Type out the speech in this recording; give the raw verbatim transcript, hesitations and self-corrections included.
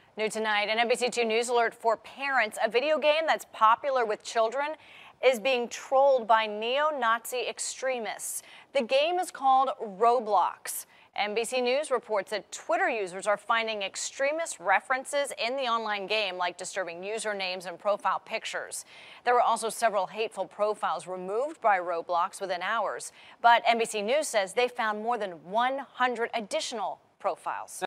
New tonight, an N B C two News alert for parents. A video game that's popular with children is being trolled by neo-Nazi extremists. The game is called Roblox. N B C News reports that Twitter users are finding extremist references in the online game, like disturbing usernames and profile pictures. There were also several hateful profiles removed by Roblox within hours. But N B C News says they found more than one hundred additional profiles.